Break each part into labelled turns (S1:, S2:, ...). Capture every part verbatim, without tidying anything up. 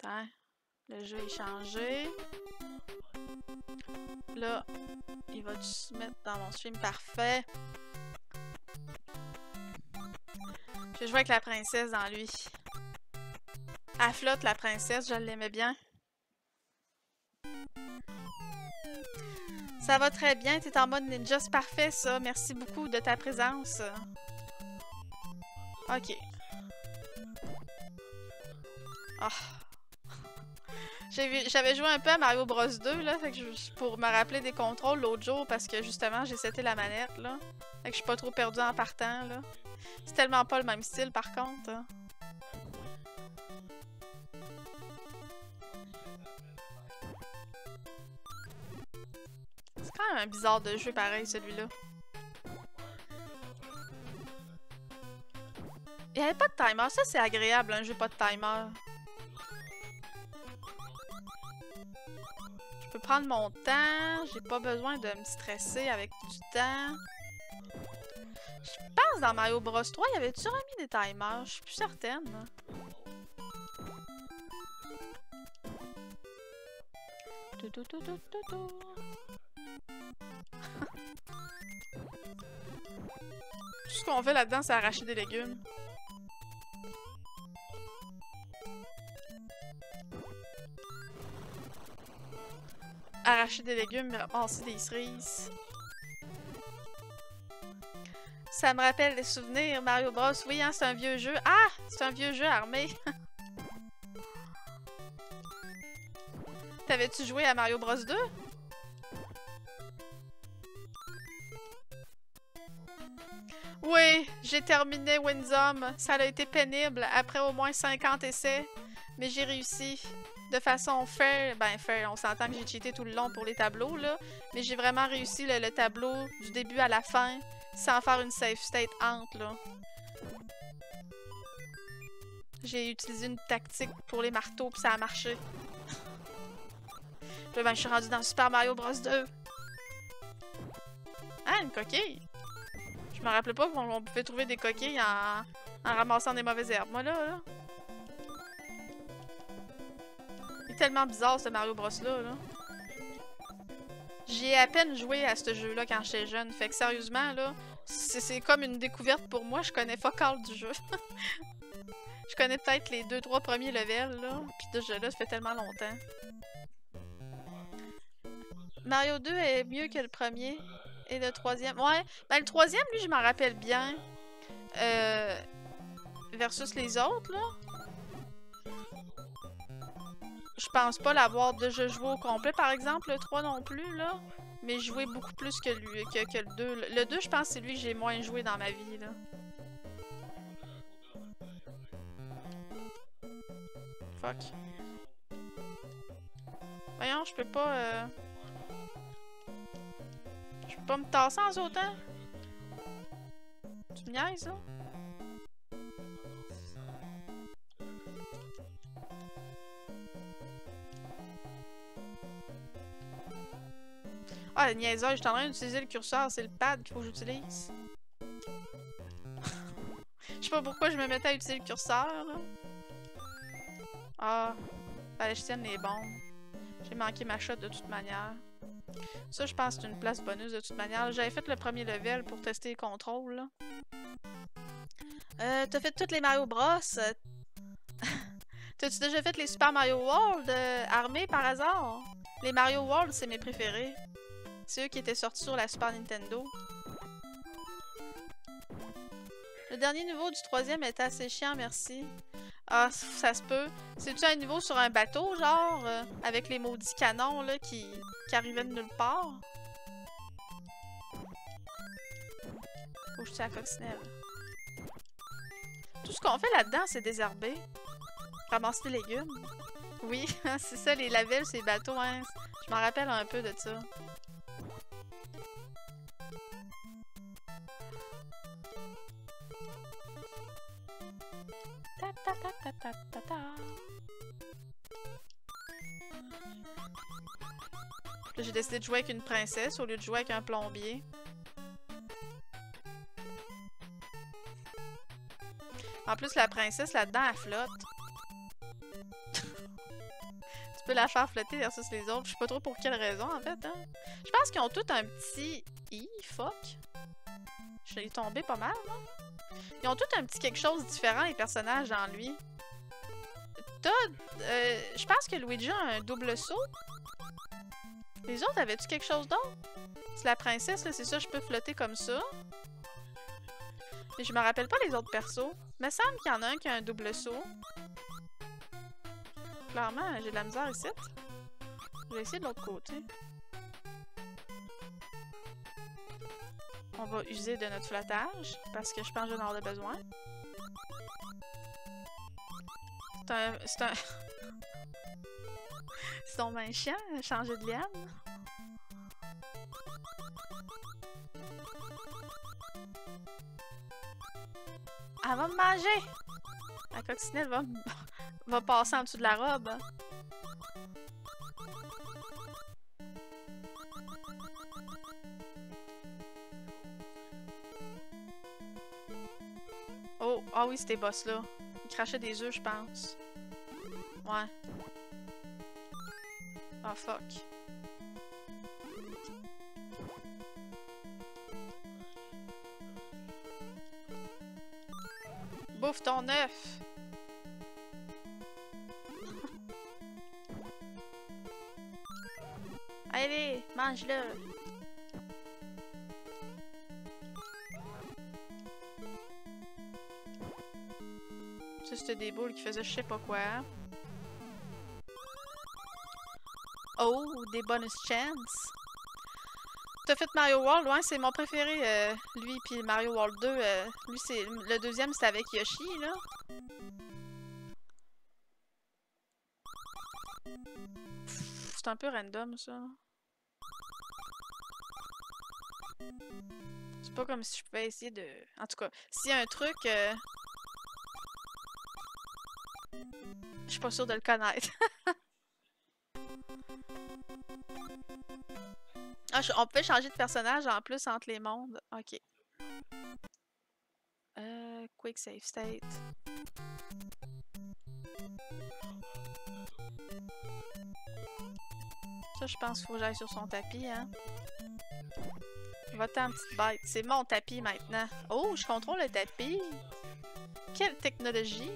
S1: Hein? Le jeu est changé. Là, il va se mettre dans mon stream parfait. Je vais jouer avec la princesse dans lui. Elle flotte, la princesse, je l'aimais bien. Ça va très bien, t'es en mode ninja, c'est parfait ça. Merci beaucoup de ta présence. Ok. Oh. J'avais joué un peu à Mario Bros deux là, fait que je, pour me rappeler des contrôles l'autre jour parce que justement j'ai seté la manette là. Fait que je suis pas trop perdue en partant là. C'est tellement pas le même style par contre. Hein. C'est quand même un bizarre de jeu pareil celui-là. Il n'y avait pas de timer, ça c'est agréable un jeu pas de timer. Je peux prendre mon temps, j'ai pas besoin de me stresser avec du temps. Je pense dans Mario Bros trois, il y avait-tu remis des timers? Je suis plus certaine. Tout, tout, tout, tout, tout, tout. Tout ce qu'on fait là-dedans, c'est arracher des légumes. Arracher des légumes, ramasser des cerises. Ça me rappelle des souvenirs, Mario Bros. Oui, hein, c'est un vieux jeu. Ah! C'est un vieux jeu armé. T'avais-tu joué à Mario Bros deux? Oui, j'ai terminé Winzom. Ça a été pénible après au moins cinquante essais. Mais j'ai réussi. De façon fair, ben fair, on s'entend que j'ai cheaté tout le long pour les tableaux, là. Mais j'ai vraiment réussi le, le tableau du début à la fin, sans faire une safe state hante, là. J'ai utilisé une tactique pour les marteaux, puis ça a marché. Là, ben, je suis rendue dans Super Mario Bros deux. Ah, une coquille! Je me rappelais pas qu'on pouvait trouver des coquilles en, en ramassant des mauvaises herbes, moi, là, là. Tellement bizarre ce Mario Bros là, là. J'y ai à peine joué à ce jeu là quand j'étais jeune, fait que sérieusement là, c'est comme une découverte pour moi, je connais fuck all du jeu. Je connais peut-être les deux trois premiers levels là, pis de ce jeu là, ça fait tellement longtemps. Mario deux est mieux que le premier, et le troisième, ouais, ben le troisième lui je m'en rappelle bien, euh, versus les autres là. Je pense pas l'avoir déjà joué au complet, par exemple, le trois non plus, là. Mais joué beaucoup plus que lui, que, que le deux. Le deux, je pense que c'est lui que j'ai moins joué dans ma vie, là. Fuck. Voyons, je peux pas... Euh... Je peux pas me tasser en sautant? Tu me niaises, là? Ah, niaiseur, je suis en train d'utiliser le curseur, c'est le pad qu'il faut que j'utilise. Je sais pas pourquoi je me mettais à utiliser le curseur, là. Ah, fallait que je tienne les bombes. J'ai manqué ma shot de toute manière. Ça, je pense que c'est une place bonus de toute manière. J'avais fait le premier level pour tester les contrôles, là. Euh, t'as fait toutes les Mario Bros? T'as-tu déjà fait les Super Mario World euh, armés par hasard? Les Mario World, c'est mes préférés. C'est eux qui étaient sortis sur la Super Nintendo. Le dernier niveau du troisième était assez chiant, merci. Ah, ça se peut. C'est-tu un niveau sur un bateau, genre, euh, avec les maudits canons, là, qui, qui arrivaient de nulle part? Faut que je tue la coccinelle. Tout ce qu'on fait là-dedans, c'est désherber. Ramasser des légumes. Oui, c'est ça, les lavelles, c'est les bateaux, hein. Je m'en rappelle un peu de ça. Ta ta ta ta ta ta ta. Là, j'ai décidé de jouer avec une princesse au lieu de jouer avec un plombier. En plus, la princesse, là-dedans, elle flotte. Tu peux la faire flotter versus les autres. Je sais pas trop pour quelle raison, en fait. Hein? Je pense qu'ils ont tous un petit... I, fuck. Je suis tombé pas mal, là. Ils ont tous un petit quelque chose de différent, les personnages, dans lui. T'as... Euh, je pense que Luigi a un double saut. Les autres, avaient-tu quelque chose d'autre? C'est la princesse, là, c'est ça, je peux flotter comme ça. Mais je me rappelle pas les autres persos. Il me semble qu'il y en a un qui a un double saut. Clairement, j'ai de la misère ici. Je vais essayer de l'autre côté. On va user de notre flottage, parce que je pense que j'en aurai besoin. C'est un... C'est un... C'est ton main chiant, changer de liane. Elle va me manger! La coccinelle va, va passer en dessous de la robe. Oh, ah oui, c'était boss là. Il crachait des œufs, je pense. Ouais. Ah, oh, fuck. Bouffe ton œuf! Allez, mange-le! Ça, c'était des boules qui faisaient je sais pas quoi. Oh, des bonus chances! T'as fait Mario World, ouais, c'est mon préféré, euh, lui, puis Mario World deux, euh, lui, c'est le deuxième, c'est avec Yoshi, là. C'est un peu random, ça. C'est pas comme si je pouvais essayer de... En tout cas, s'il y a un truc... Euh... Je suis pas sûre de le connaître. Ah, je... on peut changer de personnage en plus entre les mondes. Ok. Euh, quick save state. Ça, je pense qu'il faut que j'aille sur son tapis, hein. Va-t'en, petite bête. C'est mon tapis maintenant. Oh, je contrôle le tapis. Quelle technologie.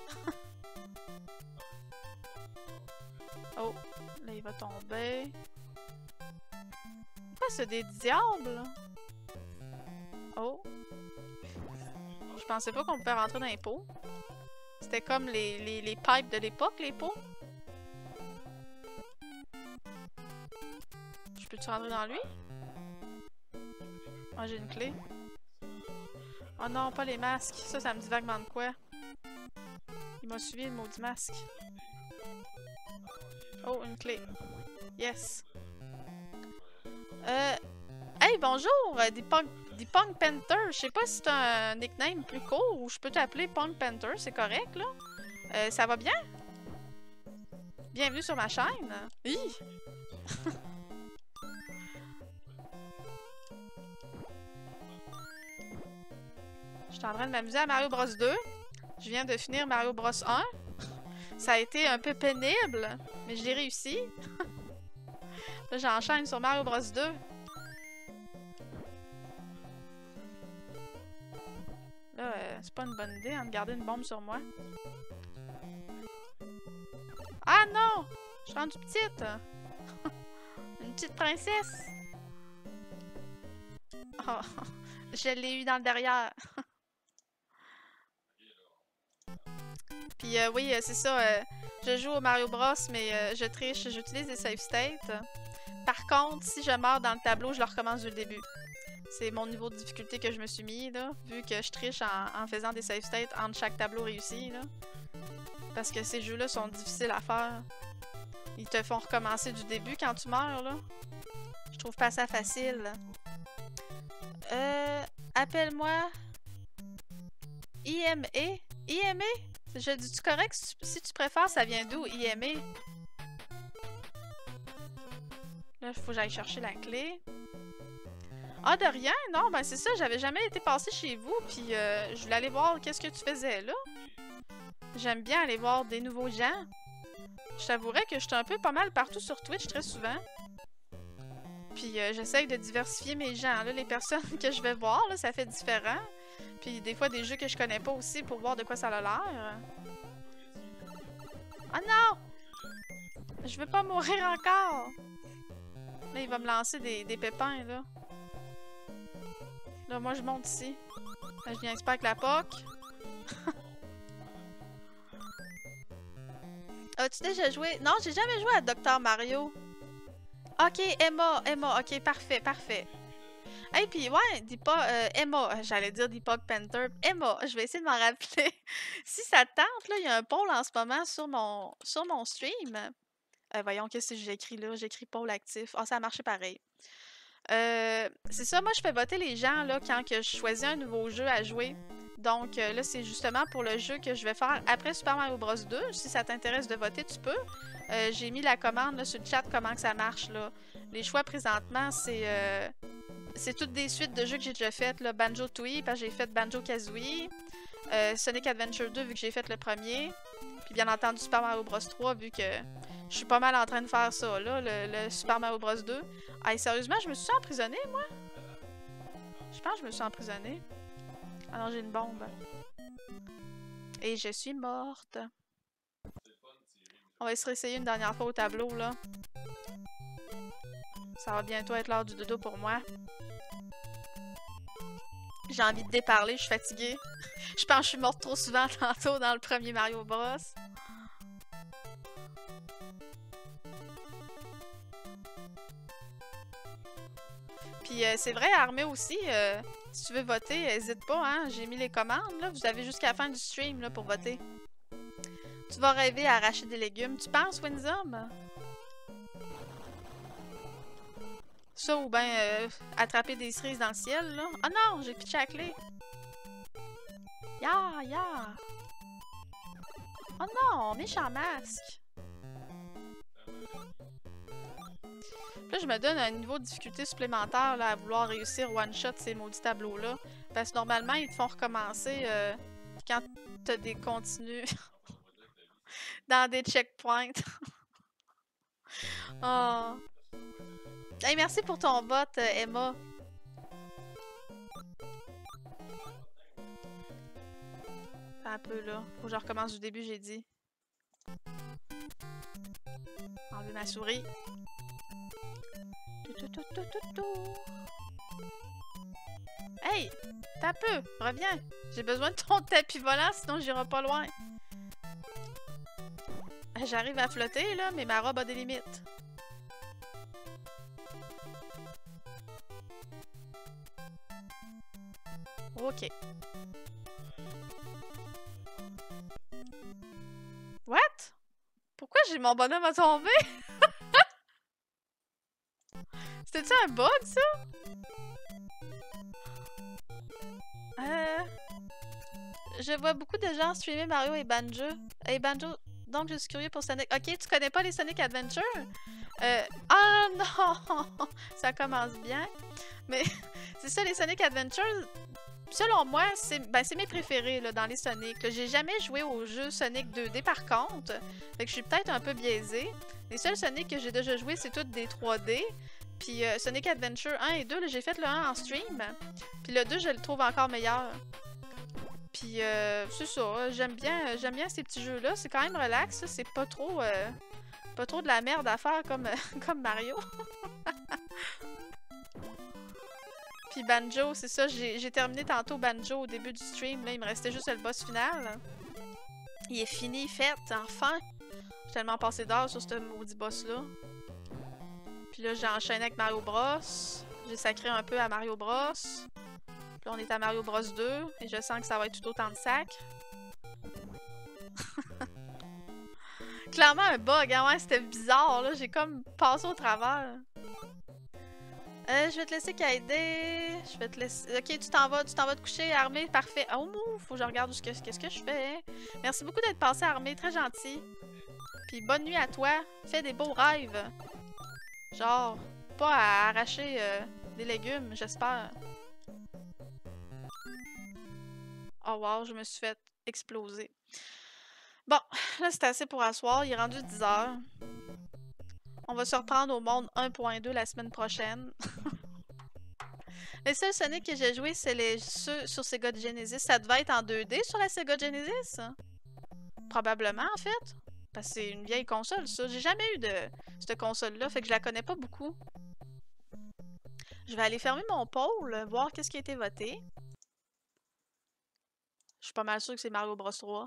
S1: Oh, là, il va tomber. Pourquoi c'est des diables? Oh. Je pensais pas qu'on pouvait rentrer dans les pots. C'était comme les, les, les pipes de l'époque, les pots. Je peux-tu rentrer dans lui? Ah, j'ai une clé. Oh non, pas les masques. Ça, ça me dit vaguement de quoi. Il m'a suivi le maudit masque. Oh, une clé. Yes. Euh... Hey, bonjour! Des Punk, des Punk Panther. Je sais pas si c'est un nickname plus court ou je peux t'appeler Punk Panther. C'est correct, là? Euh, ça va bien? Bienvenue sur ma chaîne. Hi! Je suis en train de m'amuser à Mario Bros deux. Je viens de finir Mario Bros un. Ça a été un peu pénible, mais je l'ai réussi. Là, j'enchaîne sur Mario Bros deux. Là, euh, c'est pas une bonne idée hein, de garder une bombe sur moi. Ah non! Je suis rendue petite! Une petite princesse! Oh, je l'ai eu dans le derrière. Puis euh, oui, euh, c'est ça, euh, je joue au Mario Bros, mais euh, je triche, j'utilise des save states. Par contre, si je meurs dans le tableau, je le recommence du début. C'est mon niveau de difficulté que je me suis mis, là, vu que je triche en, en faisant des save states entre chaque tableau réussi, là. Parce que ces jeux-là sont difficiles à faire. Ils te font recommencer du début quand tu meurs, là. Je trouve pas ça facile. Euh... Appelle-moi... I M A? I M A? Je dis-tu correct? Si tu, si tu préfères, ça vient d'où, I M A? Là, il faut que j'aille chercher la clé. Ah, de rien? Non, ben c'est ça, j'avais jamais été passé chez vous, puis euh, je voulais aller voir qu'est-ce que tu faisais là. J'aime bien aller voir des nouveaux gens. Je t'avouerais que je suis un peu pas mal partout sur Twitch très souvent. Puis euh, j'essaye de diversifier mes gens, là, les personnes que je vais voir, là, ça fait différent. Puis des fois des jeux que je connais pas aussi pour voir de quoi ça a l'air. Oh non! Je veux pas mourir encore! Là, il va me lancer des, des pépins, là. Là, moi, je monte ici. Là, je viens pas avec la P O C. As-tu déjà joué? Non, j'ai jamais joué à Docteur Mario. Ok, Emma, Emma, ok, parfait, parfait. Hey, puis ouais, dis pas euh, Emma, j'allais dire Deepak Panther. Emma, je vais essayer de m'en rappeler. Si ça te tente, là, il y a un poll en ce moment sur mon, sur mon stream. Euh, voyons, qu'est-ce que j'ai écrit là? J'ai écrit poll actif. Ah, ça a marché pareil. Euh, c'est ça, moi je fais voter les gens là quand que je choisis un nouveau jeu à jouer. Donc euh, là, c'est justement pour le jeu que je vais faire après Super Mario Bros deux. Si ça t'intéresse de voter, tu peux. Euh, j'ai mis la commande là, sur le chat comment que ça marche là. Les choix présentement, c'est euh, c'est toutes des suites de jeux que j'ai déjà faites. Là. Banjo-Tooie, parce que j'ai fait Banjo-Kazooie. Euh, Sonic Adventure deux, vu que j'ai fait le premier. Puis bien entendu Super Mario Bros trois, vu que je suis pas mal en train de faire ça, là, le, le Super Mario Bros deux. Hey, sérieusement, je me suis emprisonnée, moi? Je pense que je me suis emprisonnée. Ah non, j'ai une bombe. Et je suis morte. On va se réessayer une dernière fois au tableau, là. Ça va bientôt être l'heure du dodo pour moi. J'ai envie de déparler, je suis fatiguée. Je pense que je suis morte trop souvent tantôt dans le premier Mario Bros. Puis euh, c'est vrai, Armé aussi, euh, si tu veux voter, n'hésite pas, hein. J'ai mis les commandes, là. Vous avez jusqu'à la fin du stream, là, pour voter. Tu vas rêver à arracher des légumes. Tu penses, Winsome? Ça, ou bien euh, attraper des cerises dans le ciel, là. Ah oh non, j'ai pitché la clé. Ya, ya. Oh non, méchant masque. Là, je me donne un niveau de difficulté supplémentaire là, à vouloir réussir one-shot ces maudits tableaux-là. Parce que normalement, ils te font recommencer euh, quand t'as des continues dans des checkpoints. Oh. Hey, merci pour ton vote, Emma. Un peu là. Faut que je recommence du début, j'ai dit. Enlever ma souris. Tout, tout, tout, tout, tout, tout. Hey! T'as peu! Reviens! J'ai besoin de ton tapis volant, sinon j'irai pas loin. J'arrive à flotter, là, mais ma robe a des limites. Ok. What? Pourquoi j'ai mon bonhomme à tomber? C'était-tu un bug, ça? Euh... Je vois beaucoup de gens streamer Mario et Banjo. Et Banjo, donc je suis curieux pour Sonic. Ok, tu connais pas les Sonic Adventure? Euh... Ah non! Ça commence bien. Mais c'est ça, les Sonic Adventure, selon moi, c'est ben, mes préférés là, dans les Sonic. J'ai jamais joué au jeu Sonic deux D par contre. Fait que je suis peut-être un peu biaisée. Les seuls Sonic que j'ai déjà joué, c'est toutes des trois D. Puis euh, Sonic Adventure un et deux, j'ai fait le un en stream. Puis le deux, je le trouve encore meilleur. Puis euh, c'est ça, j'aime bien, j'aime bien ces petits jeux-là. C'est quand même relax, c'est pas trop euh, pas trop de la merde à faire comme, comme Mario. Puis Banjo, c'est ça, j'ai terminé tantôt Banjo au début du stream. Là, il me restait juste le boss final. Il est fini, fait, enfin! J'ai tellement passé d'heures sur ce maudit boss-là. Puis là, j'ai enchaîné avec Mario Bros. J'ai sacré un peu à Mario Bros. Puis là, on est à Mario Bros deux. Et je sens que ça va être tout autant de sac. Clairement un bug, hein? Ouais, c'était bizarre, là. J'ai comme passé au travers. Euh, je vais te laisser Kaede. Je vais te laisser... Ok, tu t'en vas, tu t'en vas te coucher, Armé, parfait. Oh, faut que je regarde qu'est-ce que, que je fais. Hein? Merci beaucoup d'être passé, Armé, très gentil. Puis bonne nuit à toi. Fais des beaux rêves. Genre, pas à arracher euh, des légumes, j'espère. Oh wow, je me suis fait exploser. Bon, là, c'est assez pour asseoir. Il est rendu dix heures. On va se reprendre au monde un point deux la semaine prochaine. Les seuls Sonic que j'ai joué, c'est les ceux sur Sega Genesis. Ça devait être en deux D sur la Sega Genesis? Probablement, en fait. Parce que c'est une vieille console, ça. J'ai jamais eu de cette console-là, fait que je la connais pas beaucoup. Je vais aller fermer mon pôle, voir qu'est-ce qui a été voté. Je suis pas mal sûre que c'est Mario Bros trois.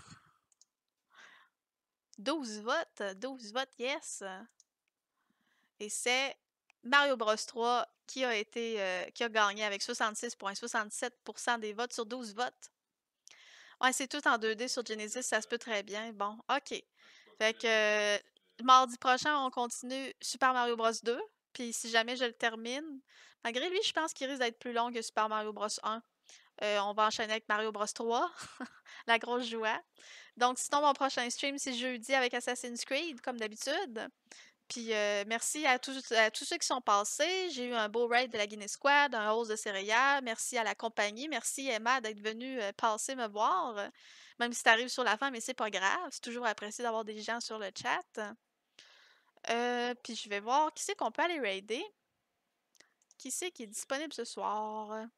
S1: douze votes, douze votes, yes! Et c'est Mario Bros trois qui a été euh, qui a gagné avec soixante-six virgule soixante-sept pour cent des votes sur douze votes. Ouais, c'est tout en deux D sur Genesis, ça se peut très bien. Bon, ok. Fait que euh, mardi prochain, on continue Super Mario Bros deux. Puis si jamais je le termine, malgré lui, je pense qu'il risque d'être plus long que Super Mario Bros un. Euh, on va enchaîner avec Mario Bros trois, la grosse joie. Donc sinon, mon prochain stream, c'est jeudi avec Assassin's Creed, comme d'habitude. Puis euh, merci à tous, à tous ceux qui sont passés. J'ai eu un beau raid de la Guinness Squad, un hausse de céréales. Merci à la compagnie. Merci Emma d'être venue euh, passer me voir. euh, Même si t'arrives sur la fin, mais c'est pas grave. C'est toujours apprécié d'avoir des gens sur le chat. Euh, puis je vais voir qui c'est qu'on peut aller raider. Qui c'est qui est disponible ce soir?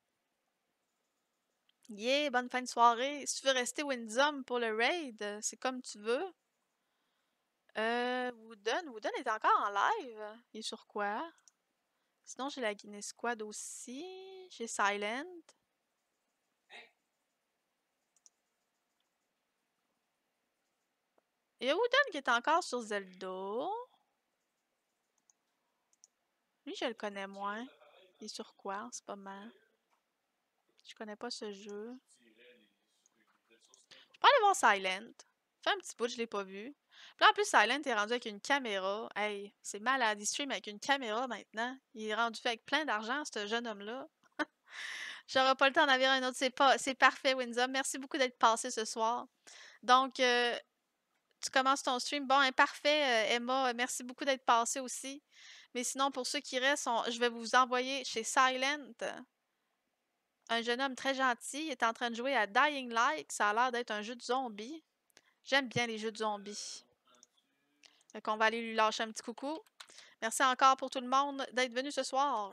S1: Yeah, bonne fin de soirée. Si tu veux rester Windsum pour le raid, euh, c'est comme tu veux. Euh, Wooden, Wooden est encore en live. Il est sur quoi? Sinon, j'ai la Guinness Squad aussi. J'ai Silent. Il y a Wooden qui est encore sur Zelda. Lui, je le connais moins. Il est sur quoi en ce moment? Je connais pas ce jeu. Je peux aller voir Silent. Fait un petit bout, je l'ai pas vu. Puis là, en plus, Silent est rendu avec une caméra. Hey, c'est malade. Il stream avec une caméra maintenant. Il est rendu fait avec plein d'argent, ce jeune homme-là. J'aurai pas le temps d'en avoir un autre. C'est pas, c'est parfait, Windsor. Merci beaucoup d'être passé ce soir. Donc, euh, tu commences ton stream. Bon, parfait, euh, Emma. Merci beaucoup d'être passé aussi. Mais sinon, pour ceux qui restent, on- je vais vous envoyer chez Silent. Un jeune homme très gentil. Il est en train de jouer à Dying Light. Ça a l'air d'être un jeu de zombies. J'aime bien les jeux de zombies. Fait qu'on va aller lui lâcher un petit coucou. Merci encore pour tout le monde d'être venu ce soir.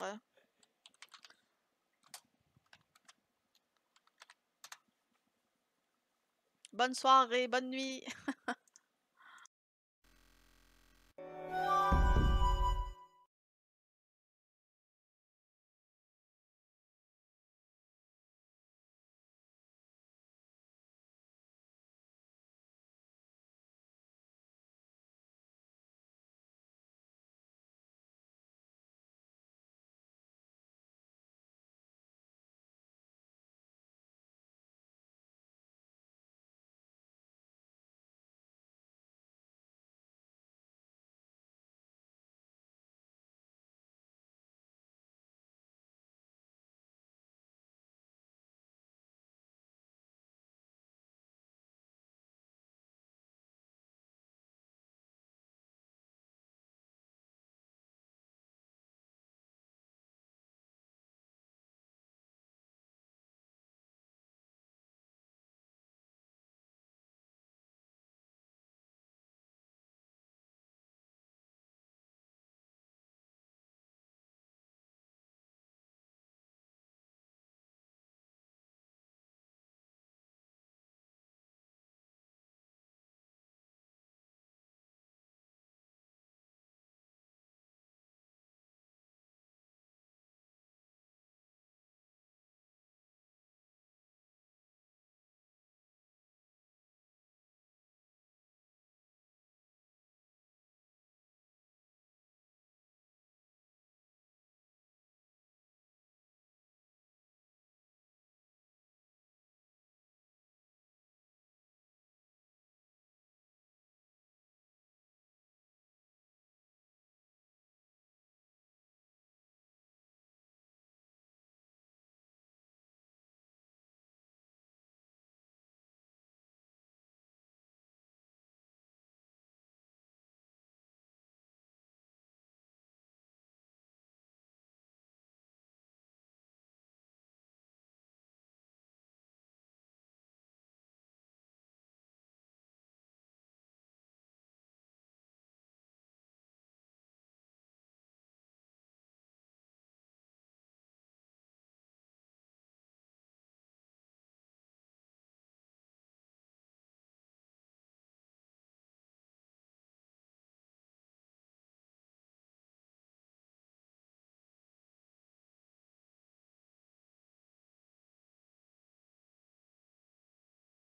S1: Bonne soirée, bonne nuit.